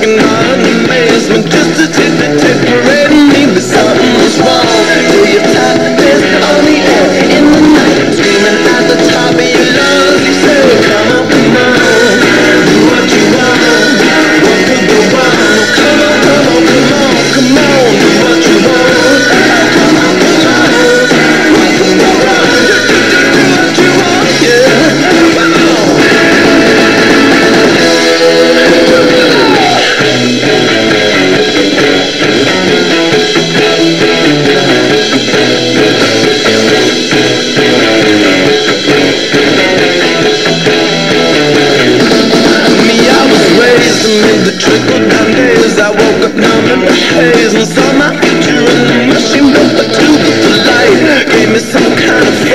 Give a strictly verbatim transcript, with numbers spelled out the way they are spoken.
in awe and amazement, just as if it took parading me, but something was wrong. So you tap this on the air in the night, screaming at the top of your lungs. You say, come on, come on, do what you want. What could go wrong? Oh, come on, come on, come on, come on, do what you want. Oh, come on, come on, what could go wrong? Do, do, do, do what you want, yeah. Come on. Amid the trickle-down days, I woke up numb in the haze and saw my future in the machine, but the tube of the light gave me some kind of